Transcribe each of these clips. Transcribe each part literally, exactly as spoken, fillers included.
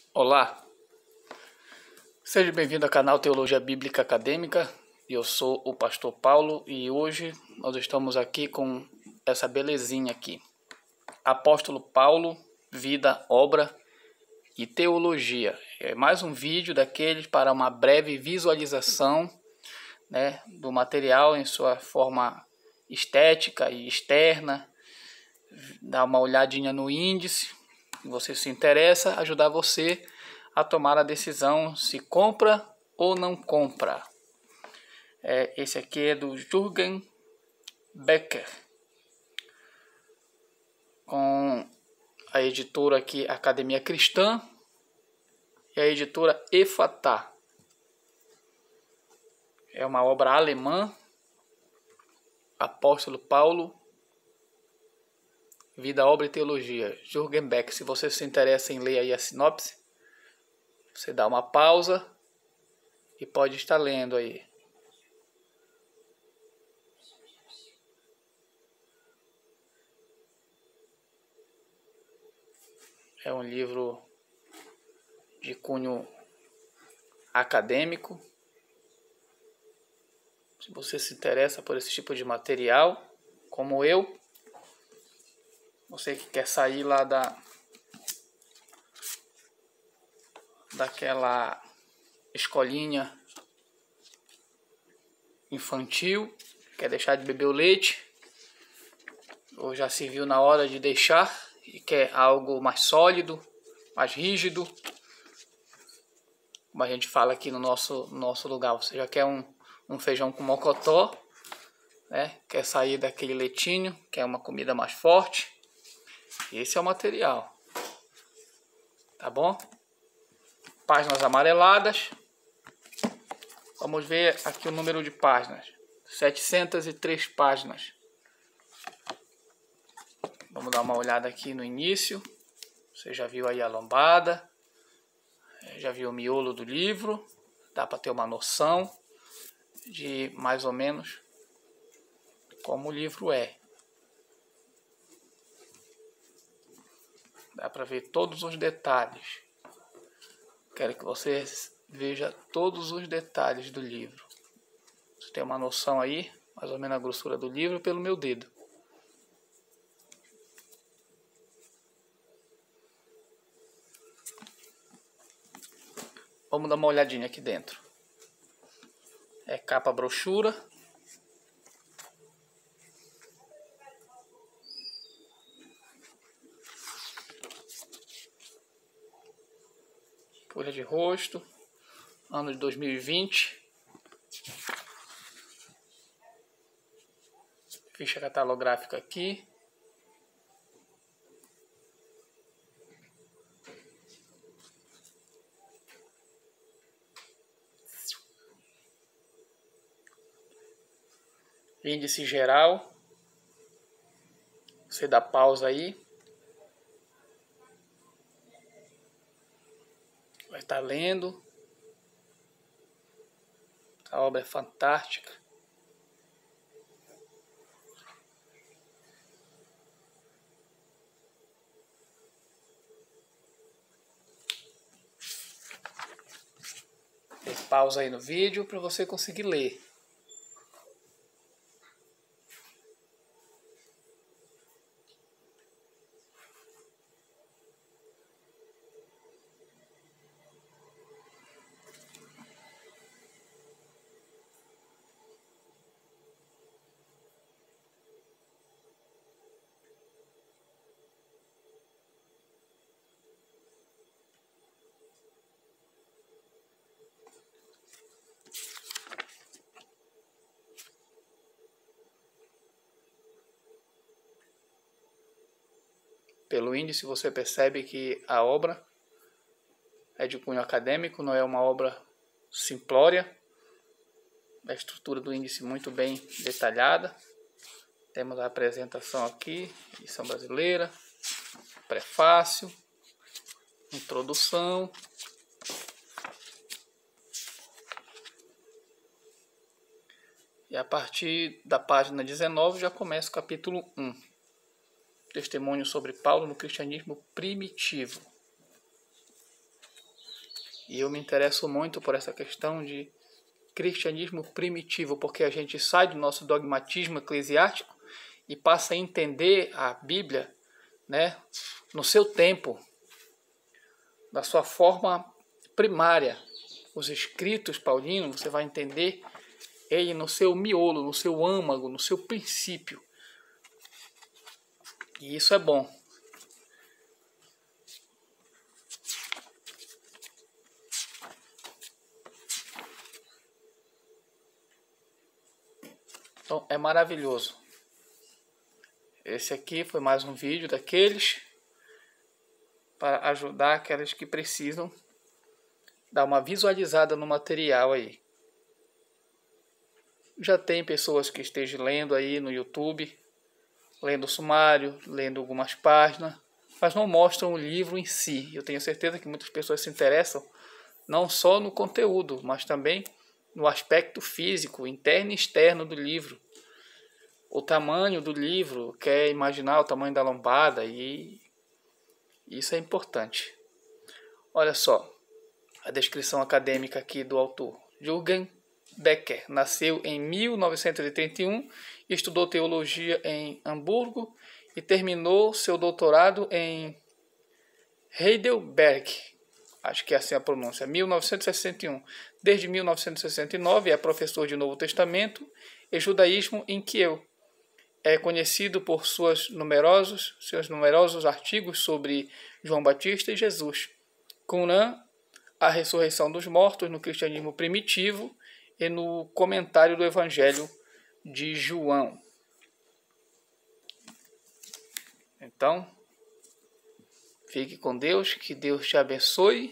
Olá, seja bem-vindo ao canal Teologia Bíblica Acadêmica. Eu sou o pastor Paulo e hoje nós estamos aqui com essa belezinha aqui. Apóstolo Paulo, vida, obra e teologia. É mais um vídeo daqueles para uma breve visualização, né, do material em sua forma estética e externa. Dar uma olhadinha no índice, se você se interessa, ajudar você a tomar a decisão se compra ou não compra. É, esse aqui é do Jürgen Becker, com a editora aqui Academia Cristã e a editora Efatá. É uma obra alemã, Apóstolo Paulo, Vida, Obra e Teologia, Jürgen Becker. Se você se interessa em ler aí a sinopse, você dá uma pausa e pode estar lendo aí. É um livro de cunho acadêmico. Se você se interessa por esse tipo de material, como eu, você que quer sair lá da daquela escolinha infantil, quer deixar de beber o leite, ou já se viu na hora de deixar e quer algo mais sólido, mais rígido, como a gente fala aqui no nosso, nosso lugar. Você já quer um, um feijão com mocotó, né? Quer sair daquele leitinho, quer uma comida mais forte. Esse é o material, tá bom? Páginas amareladas. Vamos ver aqui o número de páginas. setecentas e três páginas. Vamos dar uma olhada aqui no início. Você já viu aí a lombada. Já viu o miolo do livro. Dá para ter uma noção de mais ou menos como o livro é. Dá para ver todos os detalhes. Quero que você veja todos os detalhes do livro. Você tem uma noção aí, mais ou menos a grossura do livro, pelo meu dedo. Vamos dar uma olhadinha aqui dentro. É capa brochura. Folha de rosto, ano de dois mil e vinte. Ficha catalográfica aqui. Índice geral. Você dá pausa aí. Vai estar lendo. A obra é fantástica. Dê pausa aí no vídeo para você conseguir ler. Pelo índice você percebe que a obra é de cunho acadêmico, não é uma obra simplória. A estrutura do índice muito bem detalhada. Temos a apresentação aqui, edição brasileira, prefácio, introdução. E a partir da página dezenove já começa o capítulo um. Testemunho sobre Paulo no cristianismo primitivo. E eu me interesso muito por essa questão de cristianismo primitivo, porque a gente sai do nosso dogmatismo eclesiástico e passa a entender a Bíblia, né, no seu tempo, da sua forma primária. Os escritos paulinos, você vai entender ele no seu miolo, no seu âmago, no seu princípio. E isso é bom. Então é maravilhoso. Esse aqui foi mais um vídeo daqueles para ajudar aqueles que precisam dar uma visualizada no material aí. Já tem pessoas que estejam lendo aí no YouTube, lendo o sumário, lendo algumas páginas, mas não mostram o livro em si. Eu tenho certeza que muitas pessoas se interessam não só no conteúdo, mas também no aspecto físico, interno e externo do livro. O tamanho do livro, quer imaginar o tamanho da lombada, e isso é importante. Olha só a descrição acadêmica aqui do autor. Jürgen Becker nasceu em mil novecentos e trinta e um, estudou teologia em Hamburgo e terminou seu doutorado em Heidelberg, acho que é assim a pronúncia, mil novecentos e sessenta e um. Desde mil novecentos e sessenta e nove é professor de Novo Testamento e judaísmo em Kiev. É conhecido por suas numerosos, seus numerosos artigos sobre João Batista e Jesus, Qumran, a ressurreição dos mortos no cristianismo primitivo e no comentário do Evangelho de João. Então, fique com Deus, que Deus te abençoe.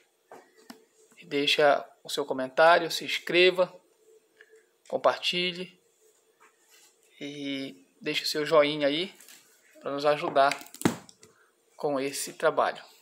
Deixa o seu comentário, se inscreva, compartilhe e deixe o seu joinha aí para nos ajudar com esse trabalho.